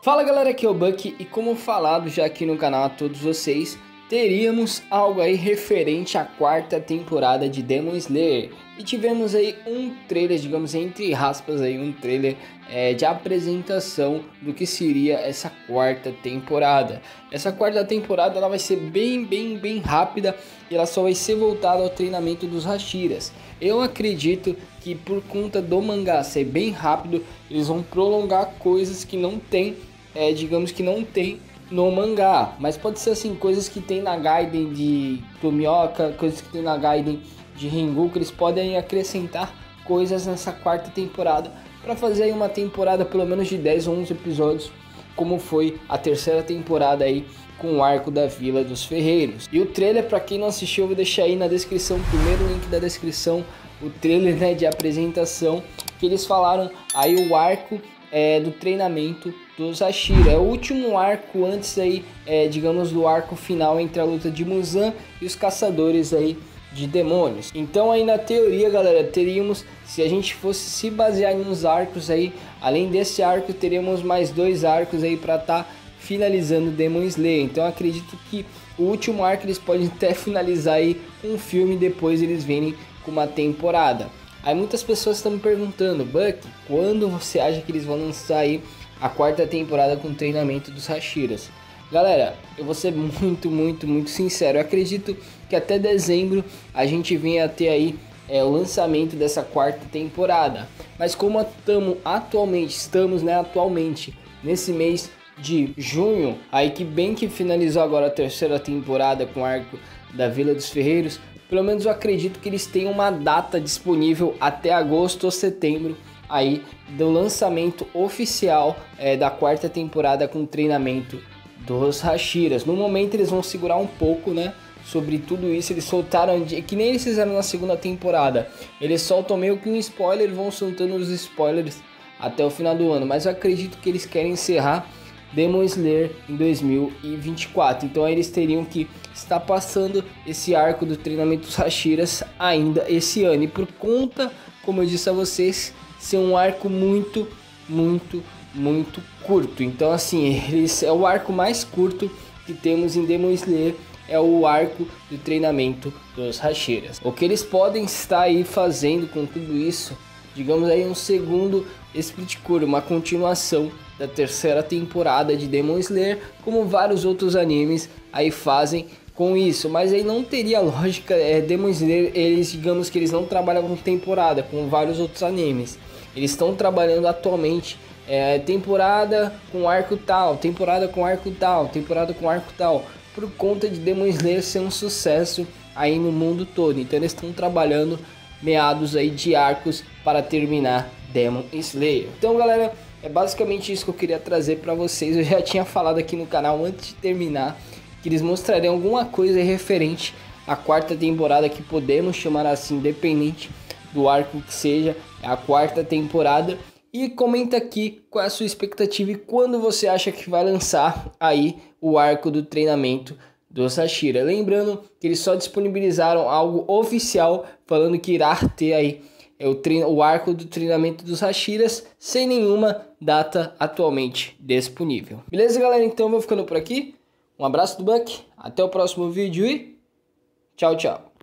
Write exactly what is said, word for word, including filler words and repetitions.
Fala galera, aqui é o Buck e como falado já aqui no canal a todos vocês, teríamos algo aí referente à quarta temporada de Demon Slayer. E tivemos aí um trailer, digamos entre aspas aí, um trailer é, de apresentação do que seria essa quarta temporada. Essa quarta temporada ela vai ser bem, bem, bem rápida e ela só vai ser voltada ao treinamento dos Hashiras. Eu acredito que por conta do mangá ser bem rápido, eles vão prolongar coisas que não tem, é, digamos que não tem no mangá. Mas pode ser assim, coisas que tem na Gaiden de Tomioka, coisas que tem na Gaiden de Rengoku, eles podem acrescentar coisas nessa quarta temporada para fazer aí uma temporada pelo menos de dez ou onze episódios, como foi a terceira temporada aí com o arco da Vila dos Ferreiros. E o trailer, para quem não assistiu, eu vou deixar aí na descrição, primeiro link da descrição, o trailer, né, de apresentação, que eles falaram aí o arco é, do treinamento dos Hashira. É o último arco antes aí, é, digamos, do arco final entre a luta de Muzan e os caçadores aí de demônios. Então aí na teoria, galera, teríamos, se a gente fosse se basear nos arcos aí, além desse arco, teríamos mais dois arcos aí para estar tá finalizando Demon Slayer. Então eu acredito que o último arco eles podem até finalizar aí com um filme e depois eles virem com uma temporada. Aí muitas pessoas estão me perguntando, Buck, quando você acha que eles vão lançar aí a quarta temporada com o treinamento dos Hashiras? Galera, eu vou ser muito, muito, muito sincero. Eu acredito que até dezembro a gente venha a ter aí é, o lançamento dessa quarta temporada. Mas como estamos atualmente, estamos né, atualmente nesse mês de junho, aí que bem que finalizou agora a terceira temporada com o arco da Vila dos Ferreiros, pelo menos eu acredito que eles têm uma data disponível até agosto ou setembro aí do lançamento oficial é, da quarta temporada com treinamento dos Hashiras. No momento eles vão segurar um pouco, né, sobre tudo isso. Eles soltaram, que nem eles fizeram na segunda temporada, eles soltam meio que um spoiler, vão soltando os spoilers até o final do ano, mas eu acredito que eles querem encerrar Demon Slayer em dois mil e vinte e quatro, então aí eles teriam que estar passando esse arco do treinamento dos Hashiras ainda esse ano, e por conta, como eu disse a vocês, ser um arco muito, muito, muito curto. Então assim, eles, é o arco mais curto que temos em Demon Slayer, é o arco do treinamento dos Hashiras. O que eles podem estar aí fazendo com tudo isso, digamos aí um segundo Split Core, uma continuação da terceira temporada de Demon Slayer, como vários outros animes aí fazem com isso. Mas aí não teria lógica, é, Demon Slayer, eles, digamos que eles não trabalham com temporada, como vários outros animes. Eles estão trabalhando atualmente é, temporada com arco tal, temporada com arco tal, temporada com arco tal, por conta de Demon Slayer ser um sucesso aí no mundo todo. Então eles estão trabalhando meados aí de arcos para terminar Demon Slayer. Então galera, é basicamente isso que eu queria trazer para vocês. Eu já tinha falado aqui no canal antes de terminar que eles mostrariam alguma coisa referente à quarta temporada, que podemos chamar assim, independente do arco que seja, é a quarta temporada. E comenta aqui qual é a sua expectativa e quando você acha que vai lançar aí o arco do treinamento dos Hashira. Lembrando que eles só disponibilizaram algo oficial falando que irá ter aí é o, treino, o arco do treinamento dos Hashiras, sem nenhuma data atualmente disponível. Beleza, galera? Então eu vou ficando por aqui. Um abraço do Buck, até o próximo vídeo e tchau, tchau.